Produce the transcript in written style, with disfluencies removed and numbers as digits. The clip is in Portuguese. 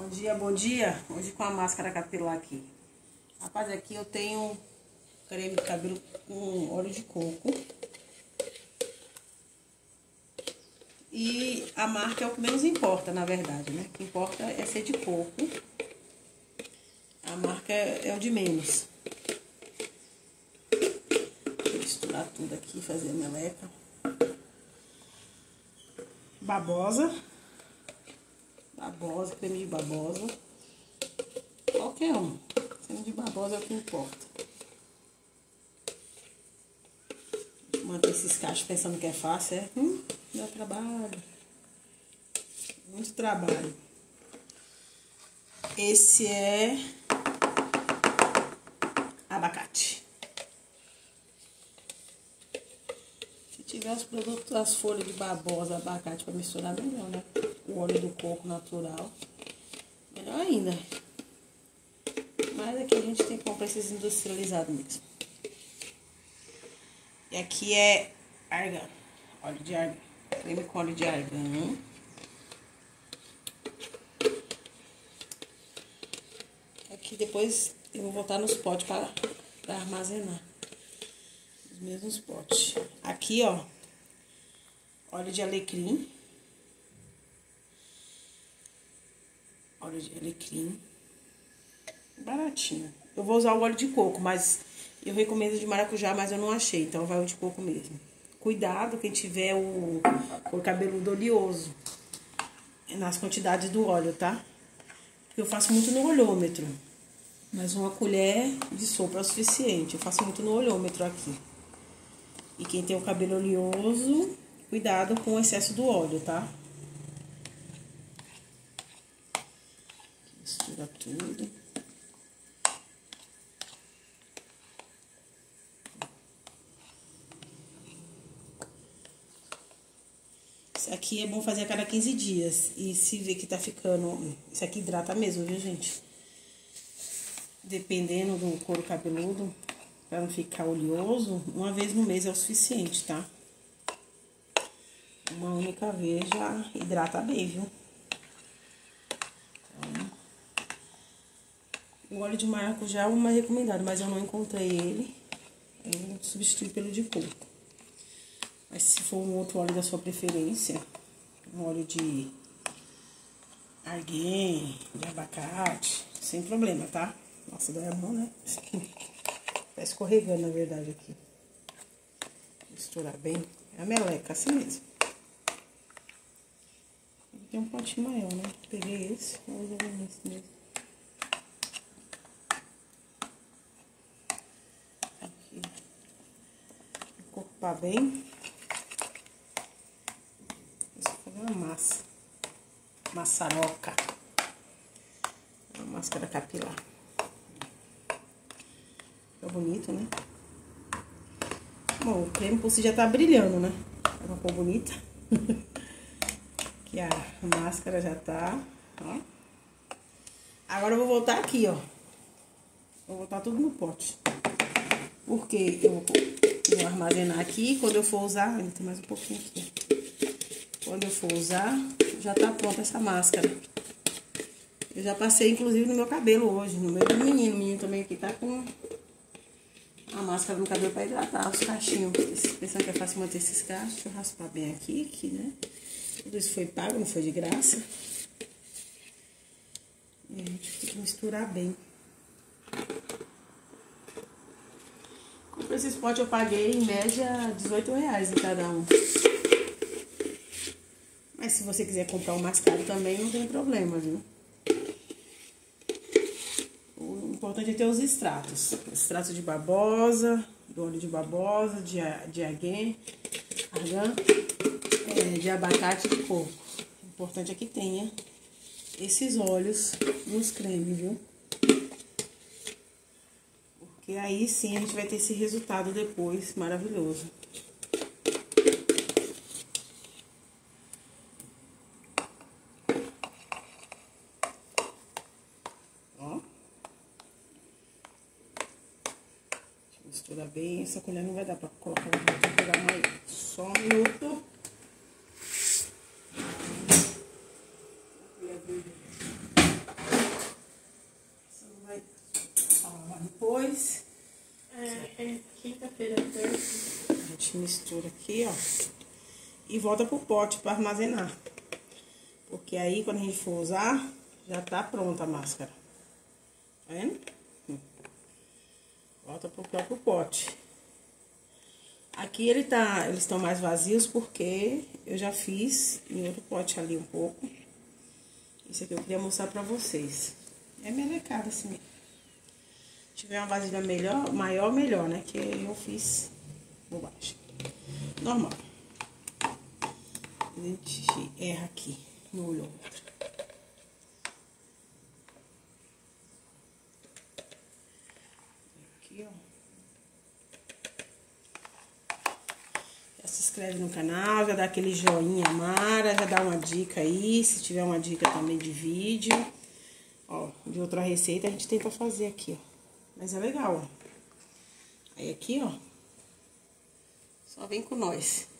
Bom dia, bom dia. Hoje com a máscara capilar aqui. Rapaz, aqui eu tenho creme de cabelo com óleo de coco. E a marca é o que menos importa, na verdade, né? O que importa é ser de coco. A marca é o de menos. Vou misturar tudo aqui, fazer a meleca. Babosa. Babosa, creme de babosa. Qualquer um. Creme de babosa é o que importa. Manter esses cachos pensando que é fácil, é? Dá trabalho. Muito trabalho. Esse é abacate. Se tiver os produtos, as folhas de babosa, abacate para misturar, melhor, né? O óleo do coco natural, melhor ainda. Mas aqui a gente tem que comprar esses industrializados mesmo. E aqui é argan, óleo de argan, creme com óleo de argan. Aqui depois eu vou botar nos potes para armazenar. Os mesmos potes. Aqui, ó, óleo de alecrim. Óleo de alecrim. Baratinho. Eu vou usar o óleo de coco, mas eu recomendo de maracujá, mas eu não achei. Então vai o de coco mesmo. Cuidado quem tiver o cabeludo oleoso nas quantidades do óleo, tá? Eu faço muito no olhômetro. Mas uma colher de sopa é o suficiente. Eu faço muito no olhômetro aqui. E quem tem o cabelo oleoso, cuidado com o excesso do óleo, tá? Mistura tudo. Isso aqui é bom fazer a cada 15 dias. E se ver que tá ficando... Isso aqui hidrata mesmo, viu, gente? Dependendo do couro cabeludo, pra não ficar oleoso, uma vez no mês é o suficiente, tá? Uma única vez já hidrata bem, viu? Então, o óleo de maracujá é o mais recomendado, mas eu não encontrei ele. Eu substituí pelo de coco. Mas se for um outro óleo da sua preferência, um óleo de argan, de abacate, sem problema, tá? Nossa, dói a mão, né? Tá escorregando, na verdade, aqui. Misturar bem. É a meleca, assim mesmo. Tem um potinho maior, né? Peguei esse, vou usar esse mesmo. Aqui. Encorpar bem. Vou fazer uma massa. Maçaroca. Uma máscara capilar. Fica bonito, né? Bom, o creme por si já tá brilhando, né? É uma cor bonita. Aqui a máscara já tá, ó. Agora eu vou voltar aqui, ó. Vou botar tudo no pote. Porque eu vou armazenar aqui. Quando eu for usar... Ainda tem mais um pouquinho aqui. Quando eu for usar, já tá pronta essa máscara. Eu já passei, inclusive, no meu cabelo hoje. No meio do menino. O menino também aqui tá com a máscara no cabelo pra hidratar os cachinhos. Pensando que é fácil manter esses cachos. Deixa eu raspar bem aqui, né? Tudo isso foi pago, não foi de graça. E a gente tem que misturar bem. Comprei esses potes, eu paguei em média R$18 em cada um. Mas se você quiser comprar um mais caro também, não tem problema, viu? O importante é ter os extratos. Extrato de babosa, do óleo de babosa, de argan, de abacate e de coco. O importante é que tenha esses óleos nos cremes, viu? Porque aí sim a gente vai ter esse resultado depois maravilhoso. Ó. Mistura bem. Essa colher não vai dar pra colocar, vou pegar mais. Só um minuto. Terça-feira, terça. A gente mistura aqui, ó. E volta pro pote pra armazenar. Porque aí, quando a gente for usar, já tá pronta a máscara. Tá vendo? Volta pro próprio pote. Aqui eles estão mais vazios porque eu já fiz em outro pote ali um pouco. Isso aqui eu queria mostrar pra vocês. É melecada assim. Se tiver uma vasilha maior, melhor, né? Que eu fiz bobagem. Normal. A gente erra aqui, no olho outro. Aqui, ó. Já se inscreve no canal, já dá aquele joinha Mara, já dá uma dica aí, se tiver uma dica também de vídeo. Ó, de outra receita a gente tenta fazer aqui, ó. Mas é legal, ó. Aí aqui, ó, só vem com nós.